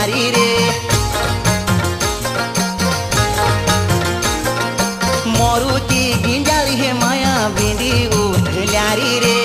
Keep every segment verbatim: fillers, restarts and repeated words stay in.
Larry रे मोरुची गिंजाली है माया बिंदी उठ ल्यारी रे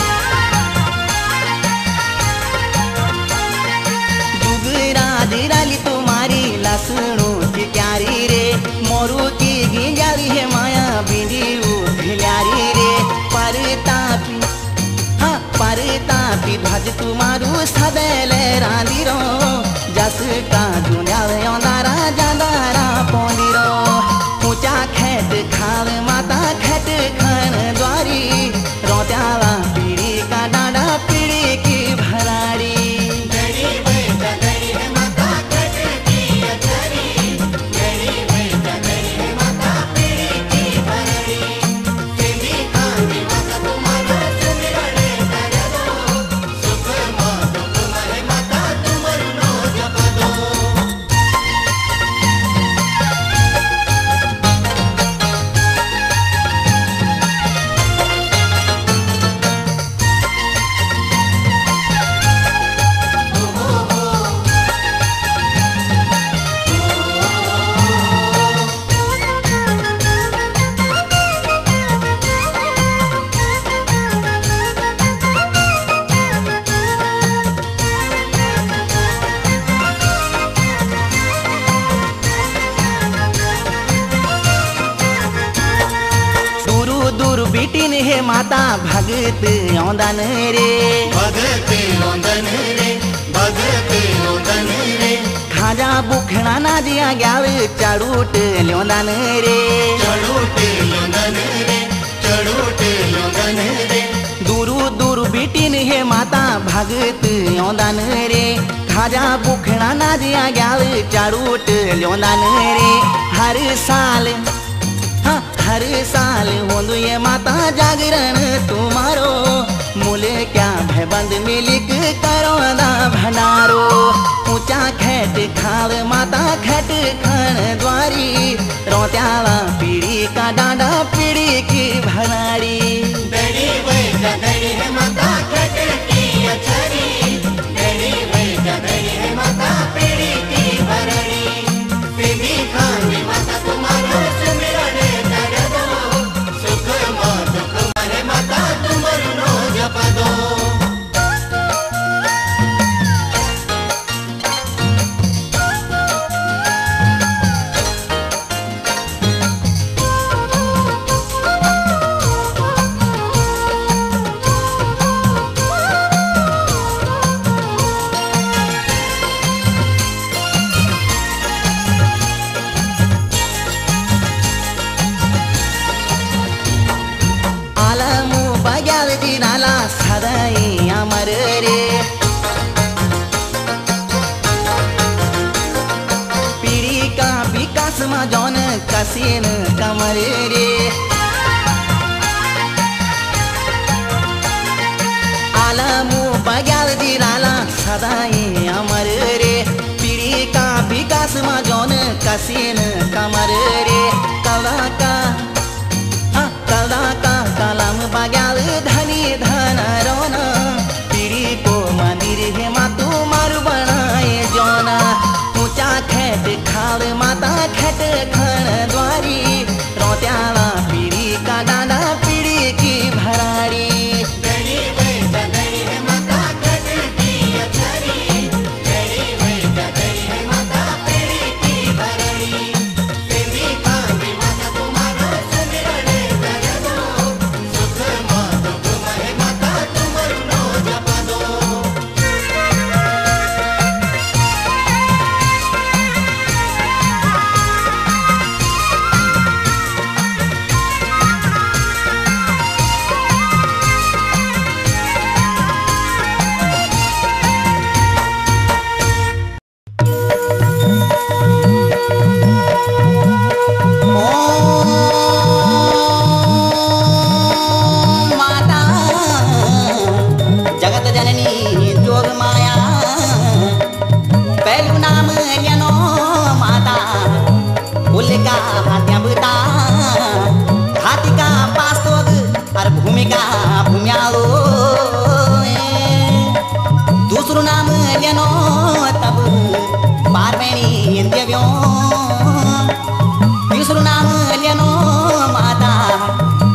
जुगराज राली तुम्हारी लसणू की क्यारी रे मोरुची गिंजाली है माया बिंदी उठ ल्यारी रे परतापी हाँ परतापी ध्वज तुम्हारू सदैले रांदिरो जस का जुन्याल योंदारा जांदारा पोंदिरो ऊंचा खेत खाल माता खेत खन द्वारी रोत्याला पीड़ी का डांडा पीड़ी की भराड़ी बीटिन है माता भगत योंदन रे भगत योंदन रे भगत योंदन रे खाजा बुखना ना जिया ग्याव चढ़ूट योंदन रे चढ़ूट योंदन रे चढ़ूट योंदन रे दूरू दूर बीटिन है माता भगत योंदन रे खाजा बुखना ना जिया ग्याव चढ़ूट योंदन रे हर साल हर साल होंदु ये माता जागरण तुम्हारो मूले क्या भयबंद मिलिक करो दा भंडारो ऊंचा खेत खाव माता खेत खन द्वारी रोत्याला पीड़ी का डांडा पीड़ी की भराड़ी दड़ी वैसा दड़ी है माता खेत की अछरी दड़ी वैसा दड़ी है माता पीड़ी की भराड़ी सिंधी खानी माता तुम्हारो सुमिरन नाला सदाई अमर रे पीढ़ी का विकास में जौन कसीन कमर रे आलमू बग्याल दी नाला सदाई अमर रे पीढ़ी का विकास में जौन कसीन कमर रे कला का कला का कलम बग्याल धनी धन रोना पीढ़ी को मंदिर है मातू मारू बनाए जोना ऊंचा खेत खाल माता खेत खन द्वारी रोत्याला पीढ़ी का डांडा पीढ़ी की भराड़ी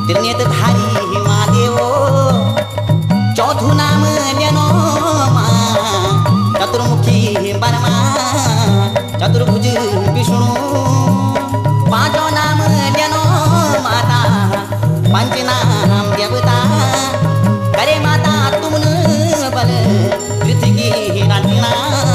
त्रिनेत्र धारी महादेव चौथु नाम लेनो चतुर्मुखी बर्मा चतुर्भुज विष्णु पांचों नाम लेनो माता पंच नाम देवता करे माता तुमन बल पृथ्वी राजना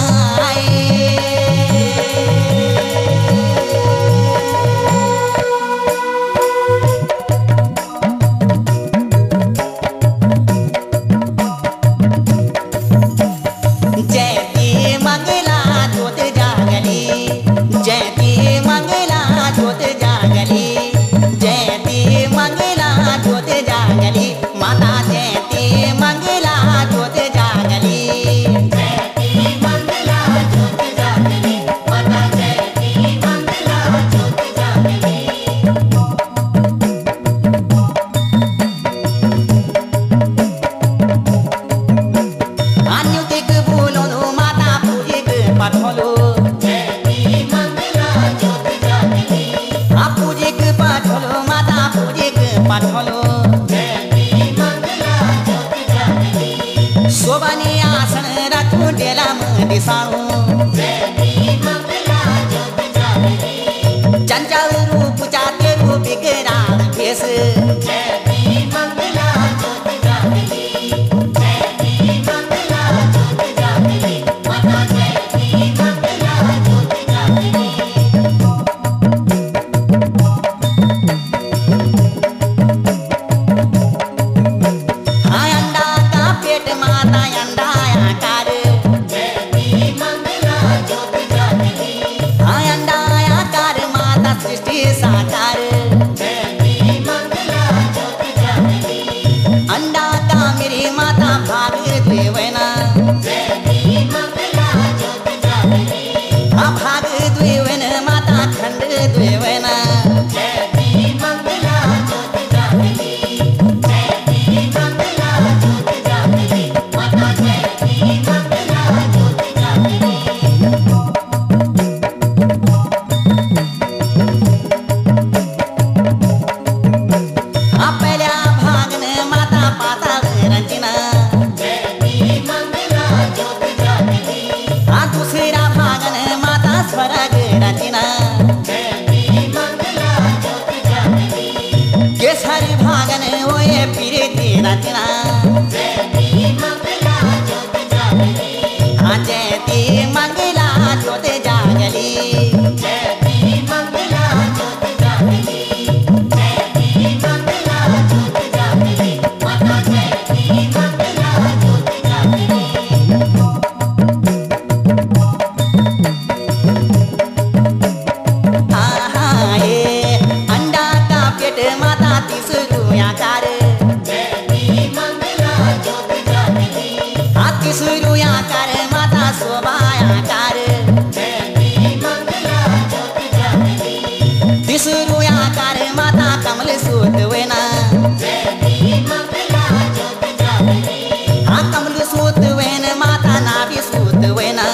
शोभनी आसन रखू डेला दिसाणु चंचल रूप जाते रूप विकराल भेष साकार अंडा का मेरी माता भाग देवना भाग देवन माता खंड देवना केसर भागन ओए फिरे तेरा तेरा हाँ जयती मंगला ज्योत जागली सूर्याकार माता शोभायाकार त्रिसूर्याकार माता कमल सूत वेना हाँ कमल सूत वेन माता नाभि सूत वेना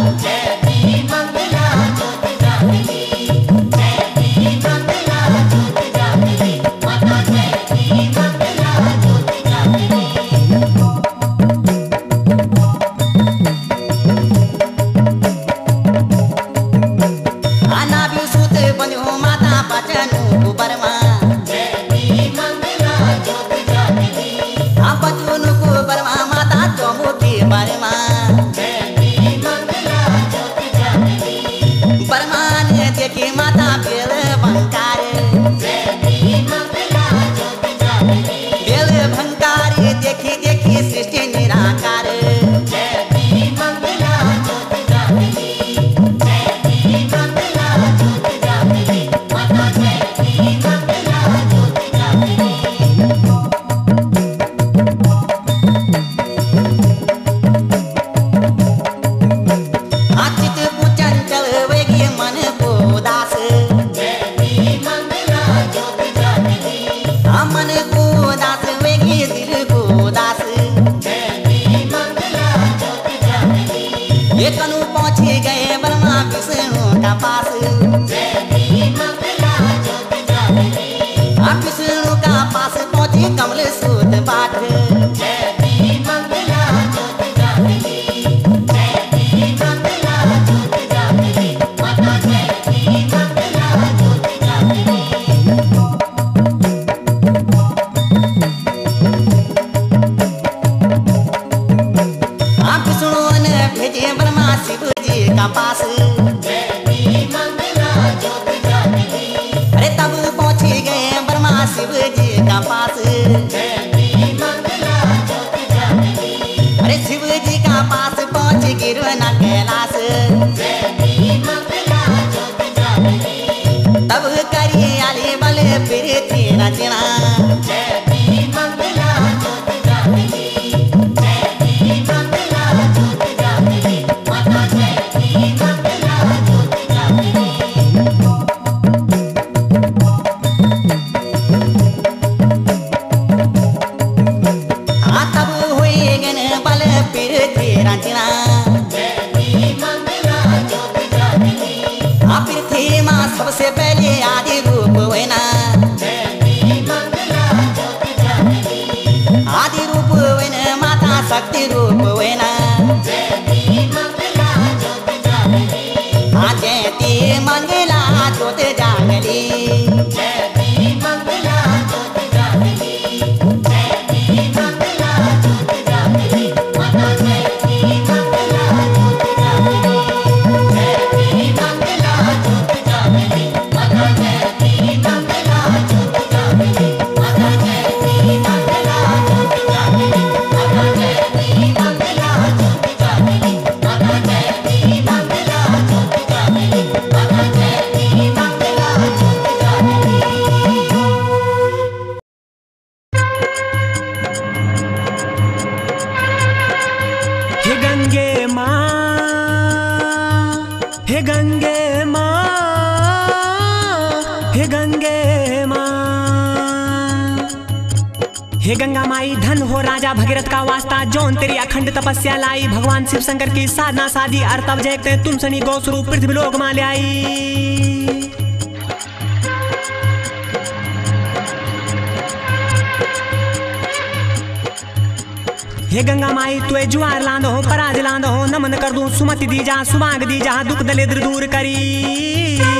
माता बेल भंकार बेल भंकार देखी देखी सृष्टि निराकार मन को दास वेगी दिल को दास ये कनु पहुँचे गए ब्रह्मा विष्णु का पास विष्णु का पास पाठ जयती मंगला ज्योत जागली, जयती मंगला ज्योत जागली, माता जयती मंगला ज्योत जागली। आप सुनो न भेजे ब्रह्मा शिव जी का पास, जयती मंगला ज्योत जागली, अरे तब पहुंचे गए ब्रह्मा शिव जी का पास। जयती मंगला ज्योत जागली, अरे शिव जी का पास पहुंच गिरो न कैलाश, जयती मंगला ज्योत जागली, तब करिए आले बल फिर तेरा चिना। जयती मंगला ज्योत जागली, जयती मंगला ज्योत जागली, माता जयती मंगला ज्योत जागली। हाँ तब हुए गन बल फिर तेरा चिना। जयती मंगला ज्योत जागली, हाँ पृथ्वी माँ सबसे पहले आदि रूप हुए ना, जयती मंगला ज्योत जागली, आदि रूप हुए न माता शक्ति रूप हुए ना। जयती मंगला ज्योत जागली, हाँ जयती मंगला ज्योत जागली, जयती मंगला ज्योत जागली, जयती मंगला ज्योत जागली, माता जयती मंगला ज्योत जागली, जयती मंगला ज्योत जागली, माता जयती मंगला ज्योत जागली, माता जयती मंगला ज्योत जागली, माता जयती मंगला ज्योत जागली, माता जयती मंगला ज्योत जागली, माता जयती मंगला ज्योत जागली। हे गंगे माँ, हे गंगे माँ, हे गंगे माँ। हे गंगा माई धन हो राजा भगीरथ का वास्ता, जौन तेरी अखंड तपस्या लाई, भगवान शिव शंकर की साधना साधी, अर्तव जयते तुम सनी गौ स्वरूप पृथ्वी लोक मां ले आई। हे गंगा माई तुए जुआर लांदो हो, पराज लांदो हो, नमन कर दूं सुमति दी जा, सुमांग दी जा, दुख दलेद्र दूर करी।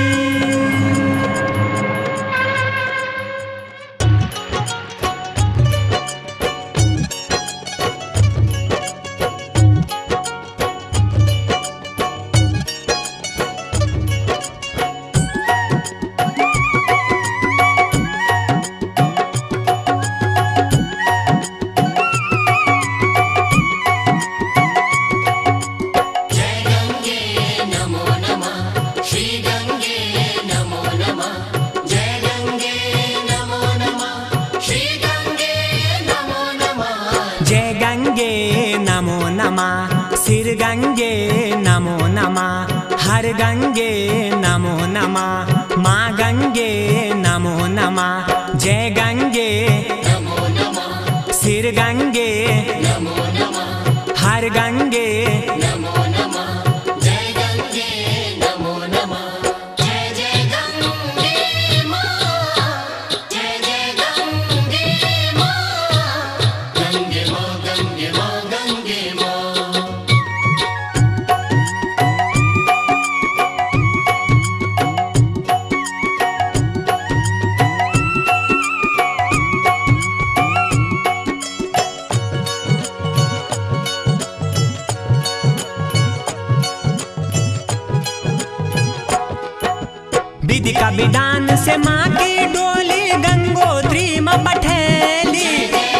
जय गंगे नमो नमः, श्री गंगे नमो नमः, जय गंगे नमो नमः, श्री गंगे नमो नमः। जय गंगे नमो नमः, सिर गंगे नमो नमः, हर गंगे नमो नमः, माँ गंगे नमो नमः। जय गंगे नमो नमः, सिर गंगे नमो नमः, हर गंगे नमो नमः, जय गंगे नमो नमः। जय जय गंगे माँ, जय जय गंगे माँ, गंगे माँ गंगे माँ गंगे माँ। विधि का विधान से माँ की डोली गंगोत्री में पठेली।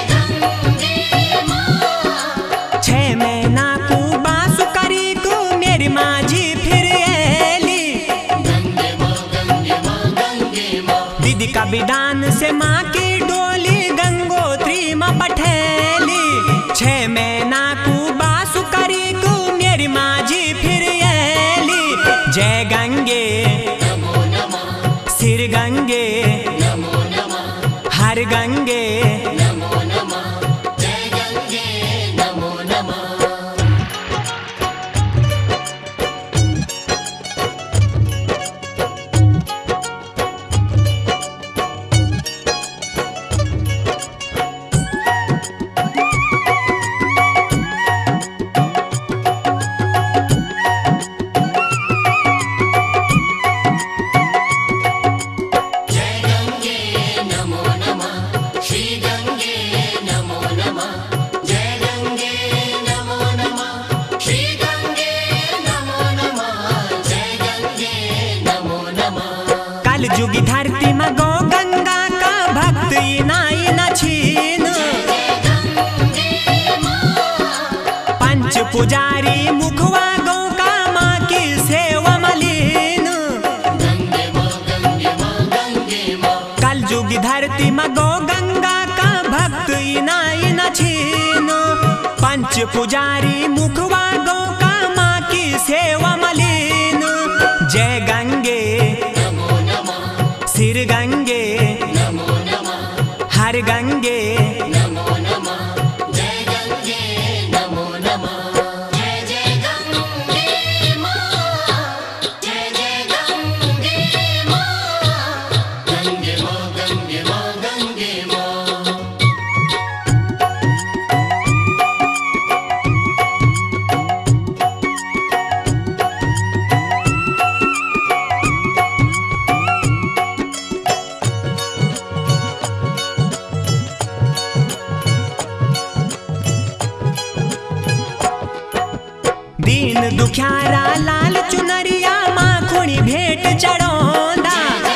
छह महीना को बासु करी को मेरी माँ जी फिर एली। गंगे माँ गंगे माँ गंगे माँ। विधि का विधान से माँ की डोली गंगोत्री में पठेली। छह महीना को बासु करी को मेरी माँ जी फिर एली। जय गंगे नमो नमः, सिर गंगे नमो नमः, हर गंगे नमो नमः, जय गंगे नमो नमः। श्री गंगे नमो नमः, जय गंगे नमो नमः, श्री गंगे नमो नमः, जय गंगे नमो नमः। कल जुगी धरती में गौ गंगा का भक्त इनाई न छीन, पंच पुजारी मुखवा गौ का माँ की सेवा मलिन। कल जुगी धरती में गौ गंगा का भक्त इनाई न छीन, पंच पुजारी मुखवा गौ का माँ की सेवा मलिन। जय गंगे सिर गंगे हर गंगे नमो नमः, जय गंगे नमो नमः, जय जय गंगे माँ, जय जय गंगे माँ, गंगे माँ गंगे माँ गंगे माँ। दीन दुख्यारा लाल चुनरिया माखुणी भेंट चढ़ोंदा,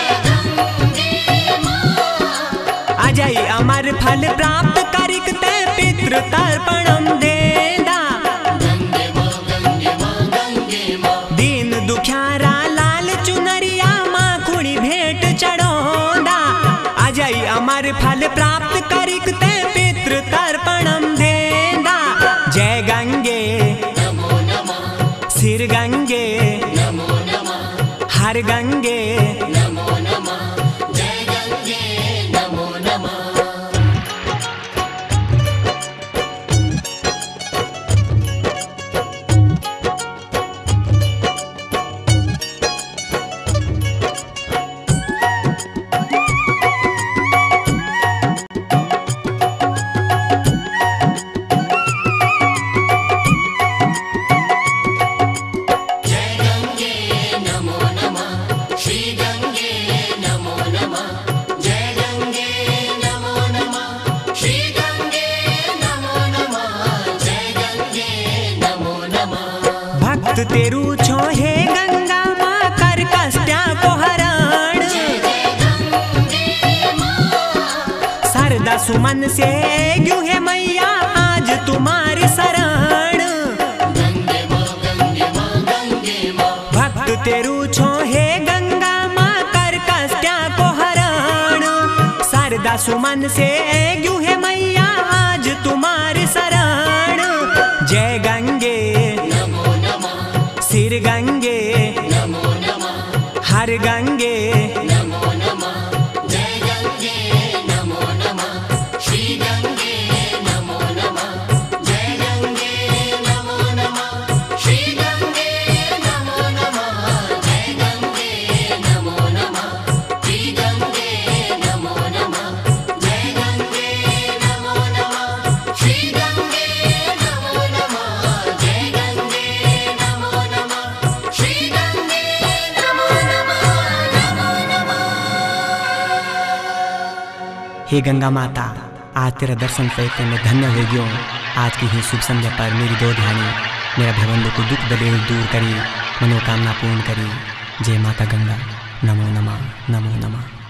अजय अमर फल प्राप्त करिक ते पितृ तर्पणम देदा। दीन दुख्यारा लाल चुनरिया माखुणी भेंट चढ़ोंदा, अजय अमर फल प्राप्त करिक ते पितृ तर्पणम देदा। जय गंगे सिर गंगे हर गंगे नमो नमः, जय गंगे नमो नमः। जय गंगे नमो नमः, श्री गंगे नमो नमः, जय गंगे नमो नमः, श्री गंगे नमो नमः, जय गंगे नमो नमः। भक्त तेरू छो हे गंगा माँ कर कष्टा को हरण, सरदा सुमन से ग्यू है मैया आज तुम्हारी शरण। भक्त तेरू छो हे गंगा माँ कर कष्टा को हरण, सरदा सुमन से ग्यू है मैया आज तुम्हारी शरण। जय गंगे सिर गंगे हर गंगे नमो नमः, जय गंगे नमो नमः, श्री गंगे नमो नमः, जय गंगे नमो नमः, श्री गंगे नमो नमः, जय गंगे नमो नमः, श्री गंगे नमो नमः, जय गंगे नमो नमः, श्री गंगे नमो नमः, जय गंगे नमो नमः, श्री गंगे नमो नमः, नमो नमः। हे गंगा माता, आज तेरा दर्शन पाते मैं धन्य हो गयो। आज की ही शुभ संध्या पर मेरी दो ध्यानी मेरा भवंदों को दुख दलेर दूर करी, मनोकामना पूर्ण करी। जय माता गंगा, नमो नमः, नमो नमः।